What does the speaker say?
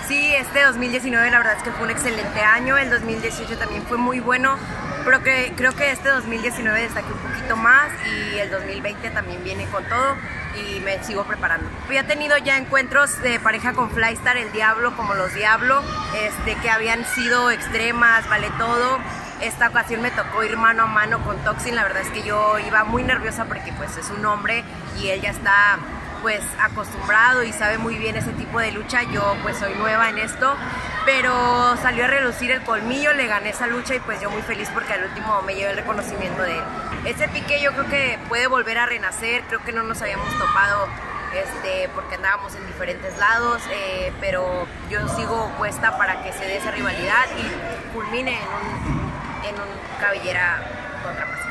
Sí, este 2019 la verdad es que fue un excelente año, el 2018 también fue muy bueno, pero creo que este 2019 destaqué un poquito más y el 2020 también viene con todo y me sigo preparando. Había tenido ya encuentros de pareja con Flystar, el Diablo como los Diablo, que habían sido extremas, vale todo. Esta ocasión me tocó ir mano a mano con Toxin, la verdad es que yo iba muy nerviosa porque pues es un hombre y él ya está pues acostumbrado y sabe muy bien ese tipo de lucha. Yo pues soy nueva en esto, pero salió a relucir el colmillo, le gané esa lucha y pues yo muy feliz porque al último me llevé el reconocimiento de él. Ese pique yo creo que puede volver a renacer, creo que no nos habíamos topado porque andábamos en diferentes lados, pero yo sigo puesta para que se dé esa rivalidad y culmine en un cabellera contra Máscara.